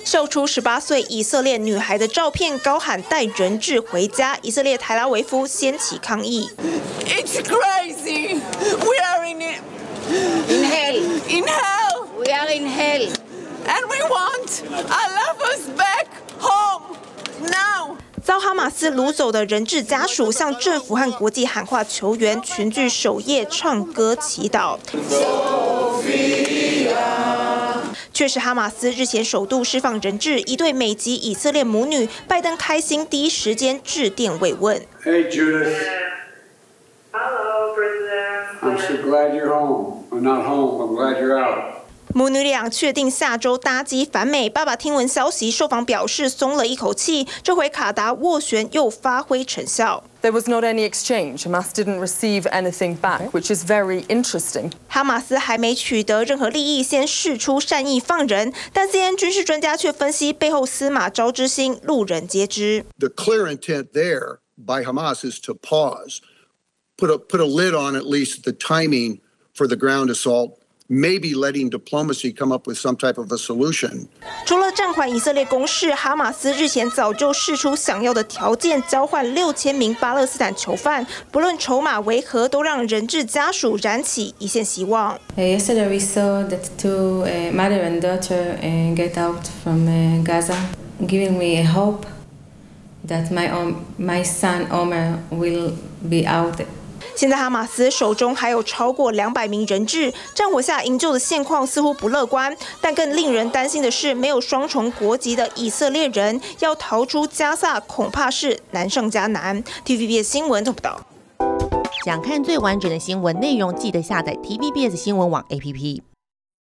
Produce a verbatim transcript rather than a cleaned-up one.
秀出十八岁以色列女孩的照片，高喊带人质回家。以色列台拉维夫掀起抗议。 It's crazy. We are in it. In hell. In hell. We are in hell. And we want our lovers back home now. 遭哈马斯掳走的人质家属向政府和国际喊话求援，群聚守夜唱歌祈祷。却是哈马斯日前首度释放人质，一对美籍以色列母女，拜登开心第一时间致电慰问。 Hey Judith. Hello, President. I'm so glad you're home. I'm not home. I'm glad you're out. 母女俩确定下周搭机返美。爸爸听闻消息，受访表示松了一口气，这回卡达斡旋又发挥成效。 There was not any exchange. Hamas didn't receive anything back, which is very interesting. 哈马斯还没取得任何利益，先释出善意放人，但 C N N 军事专家却分析背后司马昭之心，路人皆知。 The clear intent there by Hamas is to pause, put a put a lid on at least the timing for the ground assault.Maybe letting diplomacy come up with some type of a solution. 除了暂缓以色列攻势，哈马斯日前早就释出想要的条件，交换六千名巴勒斯坦囚犯，不论筹码为何，都让人质家属燃起一线希望。 Uh, yesterday we saw that two uh, mother and daughter uh, get out from uh, Gaza, giving me a hope that my um, my son Omer will be out. 现在哈马斯手中还有超过两百名人质，战火下营救的现况似乎不乐观。但更令人担心的是，没有双重国籍的以色列人要逃出加萨，恐怕是难上加难。T V B S 新闻报道。 想看最完整的新闻内容，记得下载 T V B S 新闻网 A P P。